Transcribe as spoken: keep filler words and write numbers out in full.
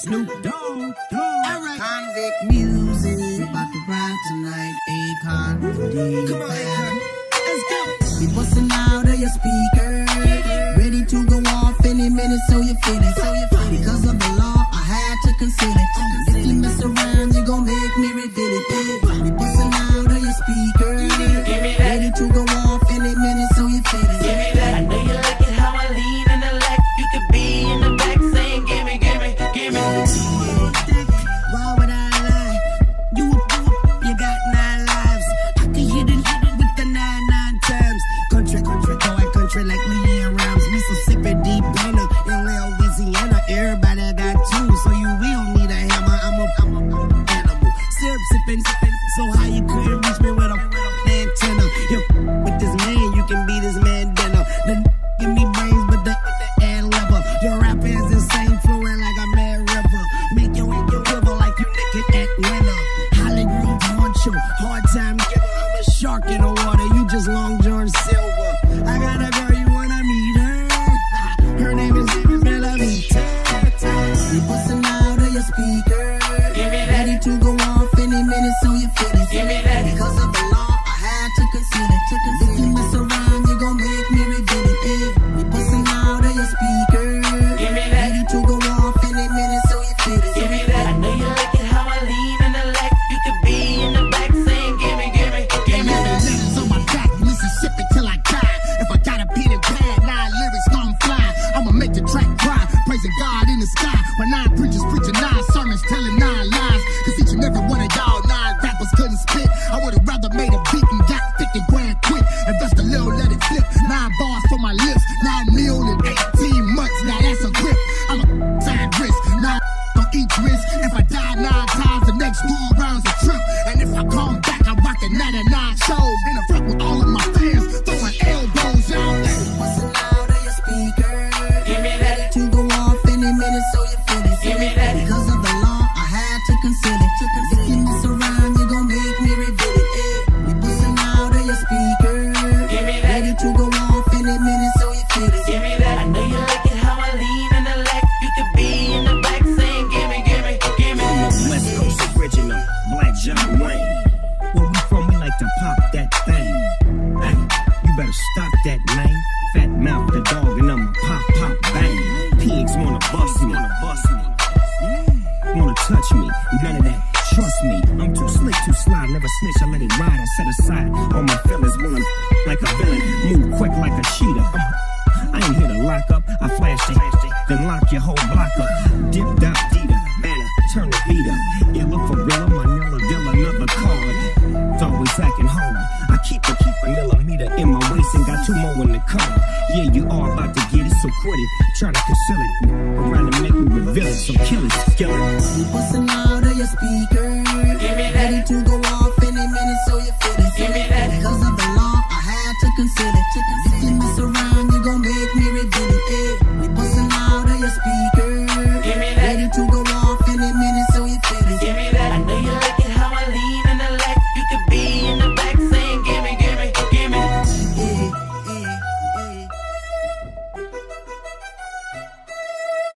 Snoop Dogg. Alright. Convict music. About to ride tonight. Akon. Come on, Akon. Let's go. We bustin' out of your speaker. Ready to go off any minute, so you feel it. So you feel it. Because of the law, I had to conceal it. If you mess around, you gon' make me reveal it. We bustin' out of your speaker. Ready to go off any minute, so you feel it. Give me that. I know you like it how I lean in the left. You could be in the back saying, give me, give me, give me. Why would I lie? You, you got nine lives. I can hit it, hit it with the nine, nine times. Country, country, go at country like Leanne Rhymes. Mississippi, deep Dana, in Louisiana. Everybody got two, so you will need a hammer. I'm a, I'm a, I'm a animal. Syrup sipping, sipping. So high you couldn't reach me with a antenna. You with this man, you can be this man dinner. The give me brains, but the, the air level. Your rap is insane, flowing like a mad river. Make your way your river like you naked at winter. Hollywood honcho, hard time giver. I'm a shark in the water, you just Long John Silver. I got a girl, you wanna meet her? Her name is Melody. We bustin' out of your speaker. Give me that. Ready to go off any minute, so you feel it. Give me that. Because of the law, I had to conceal it. If you mess around, you gon' make me reveal it. Eh? We bustin' out of your speaker. Give me that. Ready to go off any minute, so you feel it. Give me that. I know you like it how I lean in the left. You could be in the back saying, give me, give me, give me. Letters on my back, Mississippi till I die. If I got a pen and pad, nine lyrics gon' fly. I'ma make the track cry, praising God in the sky. My nine preachers preaching nine sermons, telling nine lies. Cause each and every one of y'all nine rappers couldn't spit. I would've rather made a beat and got fifty grand quick. Invest a little, let it flip. Nine bars for my lips, nine mil in eighteen months. Now that's a grip. I'm a side risk, nine on each wrist. If I die nine times, the next four rounds a trip. And if I come back, I'm rocking ninety-nine shows in the front with all of my fans, throwing elbows out there. Bustin' out of your speaker. Give me that. To go off any minute, so you feel it. Give me that. Because of the law, I had to conceal it. If you mess around, you gon' make me reveal it. Eh? We bustin' out of your speaker. Give me that. Ready to go off any minute, so you feel it. Give me that. I know you like it how I lean in the left. You could be in the back saying, give me, give me, give me. West Coast original, Black John Wayne. Where we from, we like to pop that thing. Hey, you better stop that, man. Fat mouth the dog and I'ma pop, pop, bang. Pigs wanna bust me, wanna bust me. Wanna touch me, none of that. Trust me, I'm too slick, too sly, never snitch, I let it ride, I set aside all my feelings, wanna like a villain, move quick like a cheetah. Uh, I ain't here to lock up, I flashed it, then lock your whole block up. Dipped out, Dita, banner, turn the beat up. Illa for real, my Nilla deal another card. It's always acting hard. I keep a keep a millimeter in my waist and got two more in the car. Yeah, you are about to get it, so quit it. Try to conceal it, around to make me reveal it, so kill it, kill it. We bustin' out of your speaker. Give me that. Ready to go off